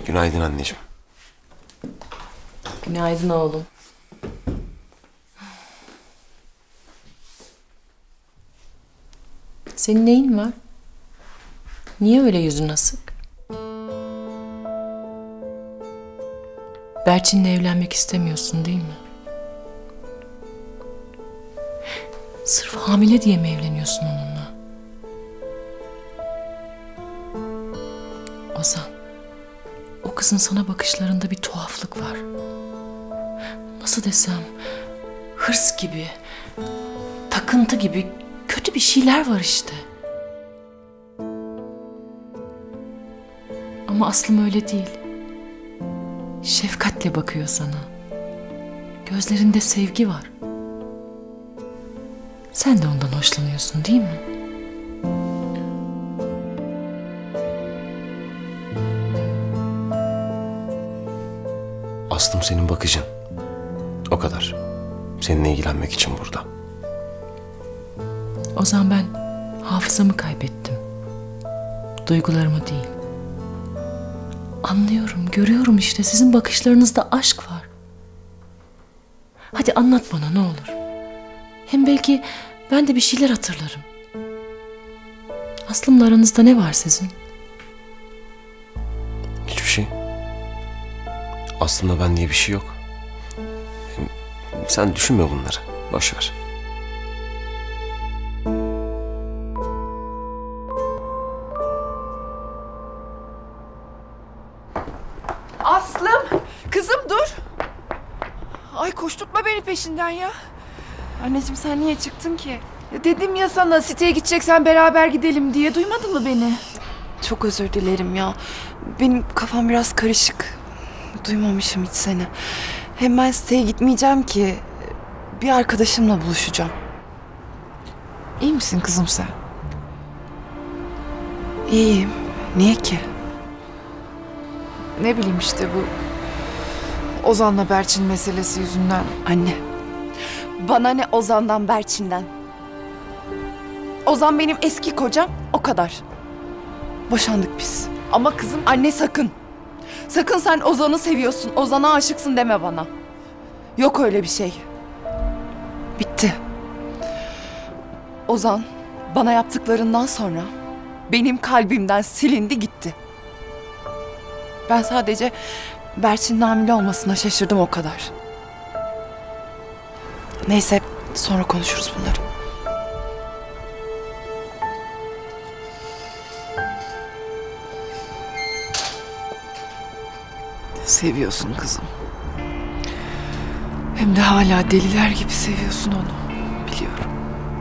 Günaydın anneciğim. Günaydın oğlum. Senin neyin var? Niye öyle yüzün asık? Berçin'le evlenmek istemiyorsun değil mi? Sırf hamile diye mi evleniyorsun onunla? Ozan, o kızın sana bakışlarında bir tuhaflık var. Nasıl desem, hırs gibi, takıntı gibi kötü bir şeyler var işte. Ama Aslım öyle değil. Şefkatle bakıyor sana. Gözlerinde sevgi var. Sen de ondan hoşlanıyorsun değil mi? Aslım senin bakıcın. O kadar. Seninle ilgilenmek için burada. Ozan, ben hafızamı kaybettim. Duygularımı değil. Anlıyorum, görüyorum işte, sizin bakışlarınızda aşk var. Hadi anlat bana ne olur. Hem belki ben de bir şeyler hatırlarım. Aslım'la aranızda ne var sizin? Hiçbir şey. Aslında ben diye bir şey yok. Sen düşünme bunları. Boş ver. Aslım! Kızım dur! Ay koşturtma beni peşinden ya. Anneciğim sen niye çıktın ki? Dedim ya sana siteye gideceksen beraber gidelim diye, duymadın mı beni? Çok özür dilerim ya. Benim kafam biraz karışık. Duymamışım hiç seni. Hem ben siteye gitmeyeceğim ki. Bir arkadaşımla buluşacağım. İyi misin kızım sen? İyiyim. Niye ki? Ne bileyim işte bu Ozan'la Berçin meselesi yüzünden. Anne. Bana ne Ozan'dan Berçin'den. Ozan benim eski kocam, o kadar. Boşandık biz. Ama kızım Anne sakın. Sakın sen Ozan'ı seviyorsun, Ozan'a aşıksın deme bana. Yok öyle bir şey. Bitti. Ozan bana yaptıklarından sonra benim kalbimden silindi gitti. Ben sadece Berçin'in hamile olmasına şaşırdım, o kadar. Neyse, sonra konuşuruz bunları. seviyorsun kızım. Hem de hala deliler gibi seviyorsun onu. Biliyorum.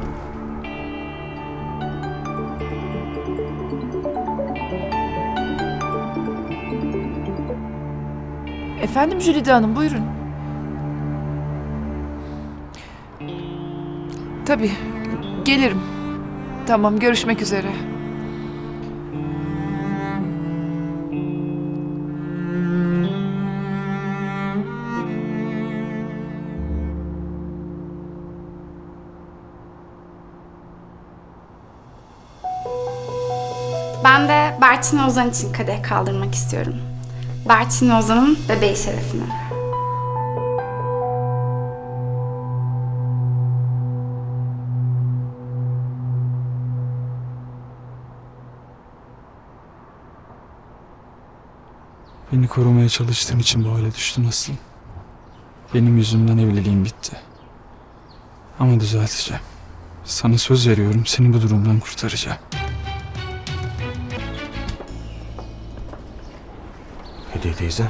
Efendim Jülide Hanım, buyurun. Tabii, gelirim. Tamam, görüşmek üzere. Ben de Berçin Ozan için kadeh kaldırmak istiyorum. Berçin Ozan'ın bebeği şerefine. Beni korumaya çalıştığın için bu hale düştün Aslım. Benim yüzümden evliliğim bitti. Ama düzelteceğim. Sana söz veriyorum, seni bu durumdan kurtaracağım. Hediye teyze.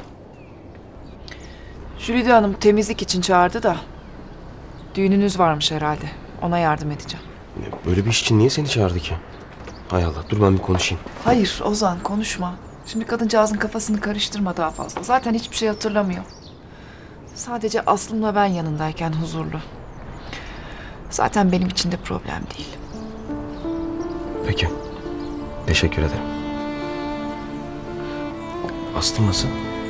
Jülide Hanım temizlik için çağırdı da. Düğününüz varmış herhalde. Ona yardım edeceğim. Böyle bir iş için niye seni çağırdı ki? Hay Allah, dur ben bir konuşayım. Hayır Ozan, konuşma. Şimdi kadıncağızın kafasını karıştırma daha fazla. Zaten hiçbir şey hatırlamıyor. Sadece Aslım'la ben yanındayken huzurlu. Zaten benim için de problem değil. Peki. Teşekkür ederim. Aslı nasıl?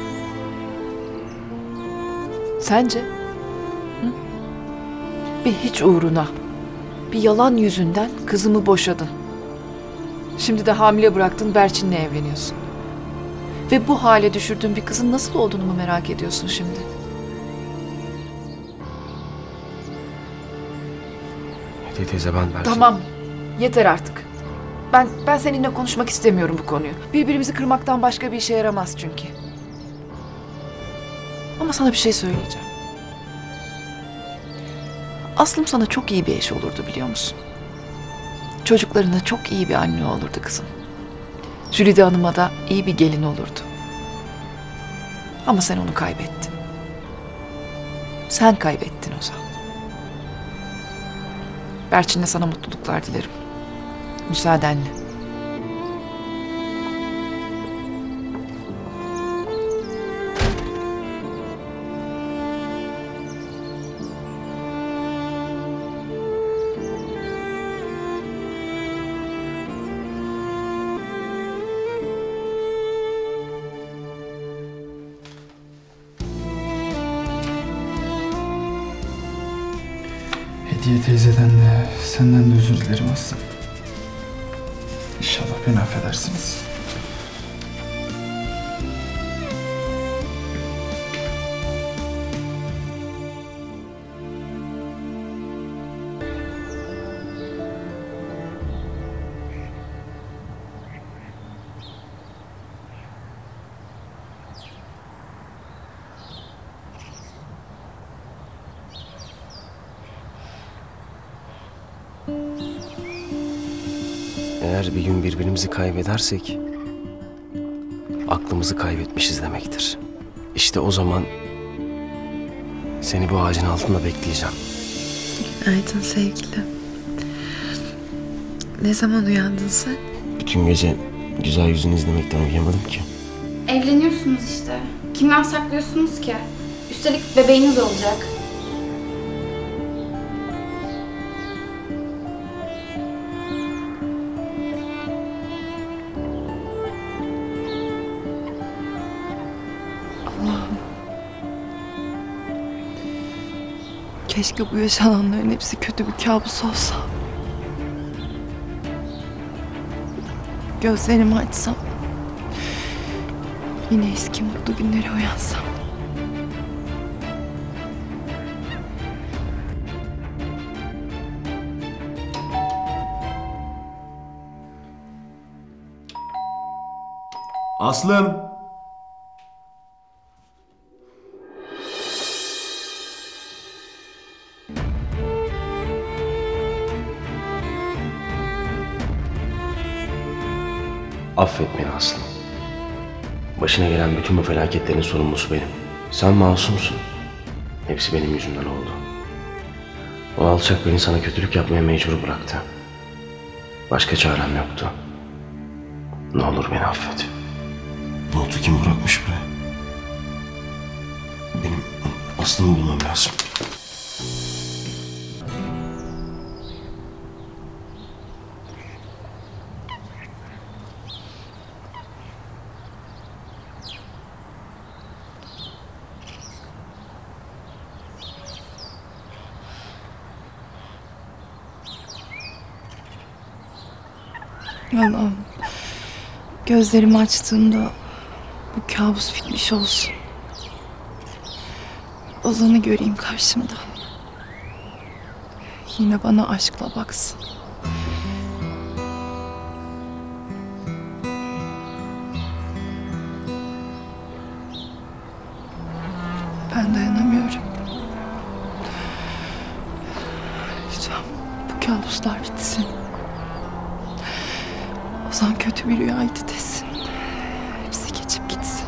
Sence? Hı? Bir hiç uğruna, bir yalan yüzünden kızımı boşadın. Şimdi de hamile bıraktın, Berçin'le evleniyorsun. Ve bu hale düşürdüğün bir kızın nasıl olduğunu mu merak ediyorsun şimdi? Hediye teyze ben Berçin. Tamam. Yeter artık. Ben seninle konuşmak istemiyorum bu konuyu. Birbirimizi kırmaktan başka bir işe yaramaz çünkü. Ama sana bir şey söyleyeceğim. Aslım sana çok iyi bir eş olurdu biliyor musun? Çocuklarına çok iyi bir anne olurdu kızım. Jülide Hanım'a da iyi bir gelin olurdu. Ama sen onu kaybettin. Sen kaybettin Ozan. Berçin'le sana mutluluklar dilerim. Müsaadenle. Hediye teyzeden de senden de özür dilerim Aslı. İnşallah beni affedersiniz. Eğer bir gün birbirimizi kaybedersek aklımızı kaybetmişiz demektir. İşte o zaman seni bu ağacın altında bekleyeceğim. Günaydın sevgilim. Ne zaman uyandın sen? Bütün gece güzel yüzünü izlemekten uyuyamadım ki. Evleniyorsunuz işte. Kimden saklıyorsunuz ki? Üstelik bebeğiniz olacak. Keşke bu yaşananların hepsi kötü bir kabus olsa. Gözlerimi açsam, yine eski mutlu günlere uyansam. Aslım. Affet beni Aslım. Başına gelen bütün bu felaketlerin sorumlusu benim. Sen masumsun. Hepsi benim yüzümden oldu. O alçak beni sana kötülük yapmaya mecbur bıraktı. Başka çarem yoktu. Ne olur beni affet. Notu kim bırakmış buraya? Benim Aslım'ı bulmam lazım. Allah'ım, gözlerimi açtığımda bu kabus bitmiş olsun. Ozan'ı göreyim karşımda. Yine bana aşkla baksın. Ben dayanamıyorum. Lütfen bu kabuslar bitsin. Ozan kötü bir rüyaydı desin. Hepsi geçip gitsin.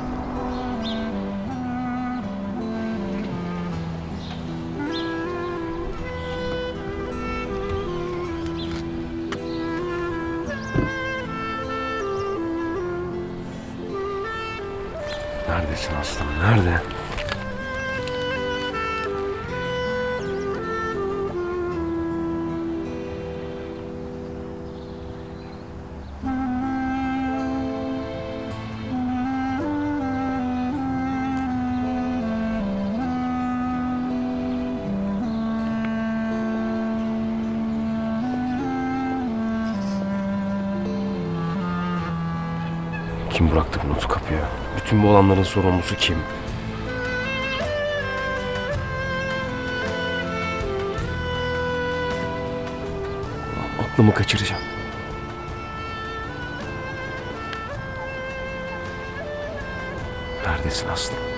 Neredesin Aslım? Nerede? Kim bıraktı bu notu kapıya? Bütün bu olanların sorumlusu kim? Aklımı kaçıracağım. Neredesin Aslı?